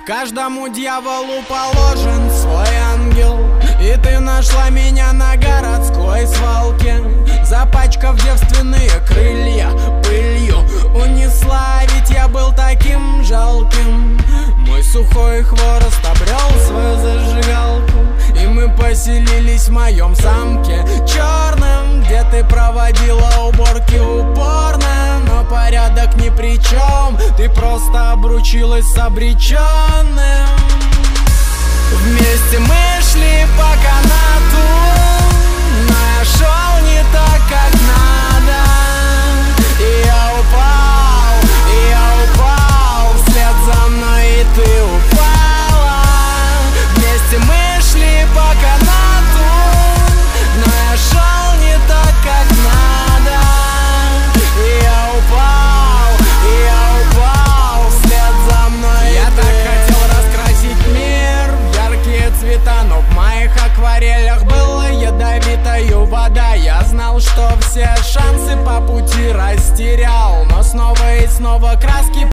Каждому дьяволу положен свой ангел, и ты нашла меня на городской свалке, запачкав девственные крылья пылью. Унесла, ведь я был таким жалким. Мой сухой хворост обрел свою зажигалку, и мы поселились в моем замке черным, где ты проводила уборки упорно. Но порядок ни при чем, ты просто обручилась с обреченным. Вместе мы шли по канату, но я шел не так, как надо. И я упал вслед за мной, и ты упала. Вместе мы шли по канату, но я шел не так, как надо. И я упал вслед за мной. Я так хотел раскрасить мир в яркие цвета, но в моих акварелях была ядовитая вода. Я знал, что все шансы по пути растерял, но снова и снова